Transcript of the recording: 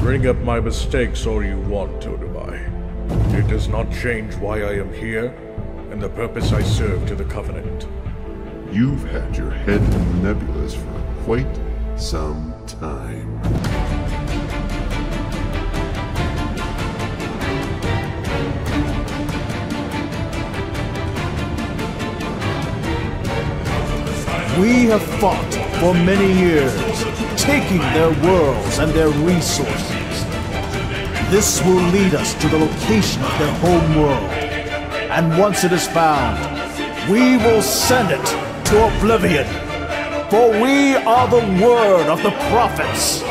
Bring up my mistakes all you want, Todamai. It does not change why I am here, and the purpose I serve to the Covenant. You've had your head in the nebulas for quite some time. We have fought for many years, taking their worlds and their resources. This will lead us to the location of their home world. And once it is found, we will send it to oblivion. For we are the word of the prophets.